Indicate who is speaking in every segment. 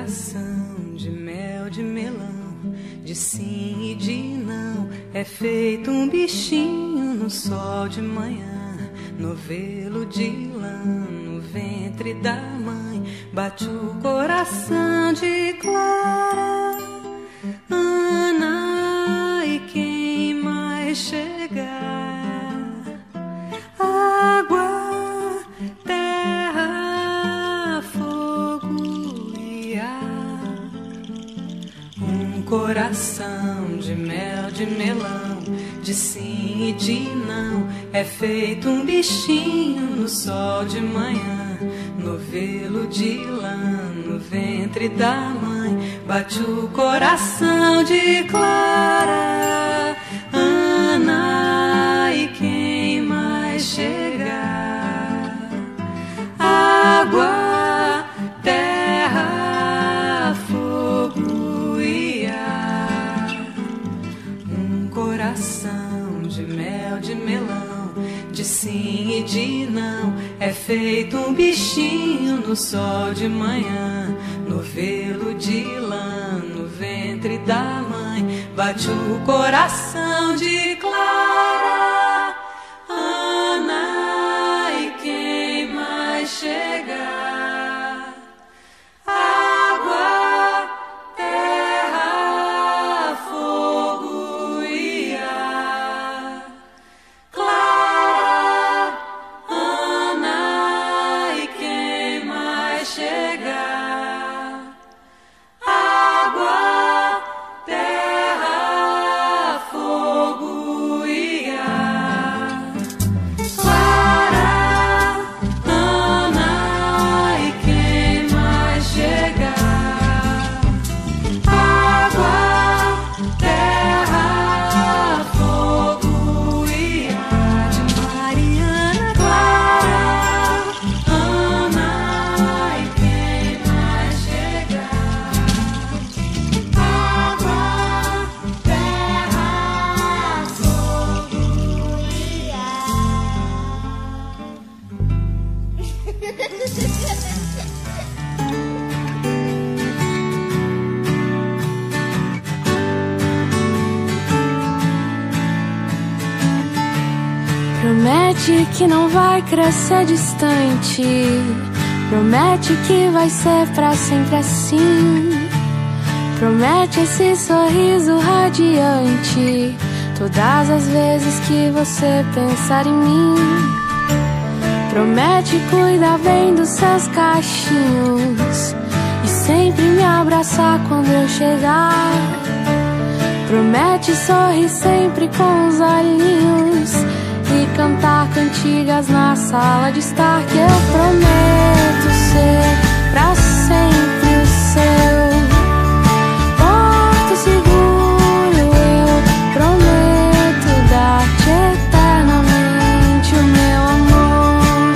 Speaker 1: coração de mel, de melão, de sim e de não, é feito um bichinho no sol de manhã, novelo de lã, no ventre da mãe, bate o coração de Clara, Ana e quem mais chegar, água, terra, fogo e ar. Um coração de mel, de melão, de sim e de não, é feito um bichinho no sol de manhã, novelo de lã, no ventre da mãe, bate o coração de Clara, Ana e quem mais chegar, água, terra, fogo e ar. Um coração de mel, de melão, de sim e de não, é feito um bichinho no sol de manhã, novelo de lã, no ventre da mãe, bate o coração de Clara, Ana e quem mais chegar, água, terra, fogo e ar. Clara, Ana e quem mais chegar, água, terra, fogo e ar. Clara, Ana e quem mais chegar, água, terra, fogo e ar. De Mariana, Clara, Ana e quem mais chegar, água, terra, fogo e
Speaker 2: Promete que não vai crescer distante, promete que vai ser pra sempre assim. Promete esse sorriso radiante todas as vezes que você pensar em mim. Promete cuidar bem dos seus cachinhos e sempre me abraçar quando eu chegar. Promete sorrir sempre com os olhinhos e cantar cantigas na sala de estar. Que eu prometo ser pra sempre o seu porto seguro. Eu prometo dar-te eternamente o meu amor.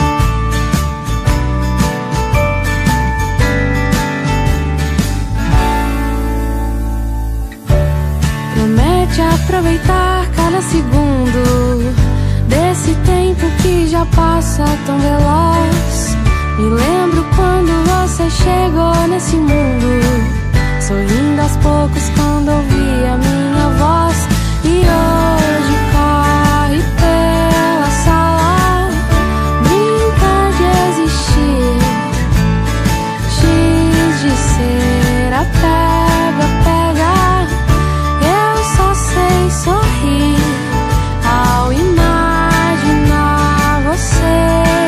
Speaker 2: Promete aproveitar cada segundo desse tempo que já passa tão veloz. Me lembro quando você chegou nesse mundo, sorrindo aos poucos quando ouvi a minha voz. E hoje corre pela sala, brinca de existir, giz de cera, pega, pega. Eu só sei sorrir ao imaginar você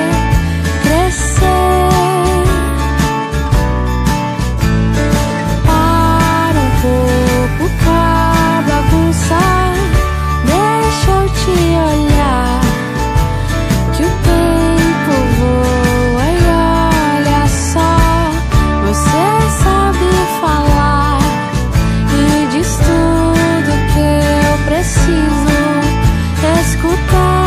Speaker 2: crescer. Para um pouco pra bagunçar, deixa eu te olhar, que o tempo voa e olha só, você sabe falar e diz tudo que eu preciso escutar.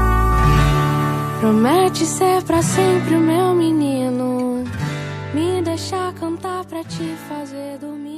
Speaker 2: Promete ser pra sempre o meu menino, me deixar cantar pra te fazer dormir.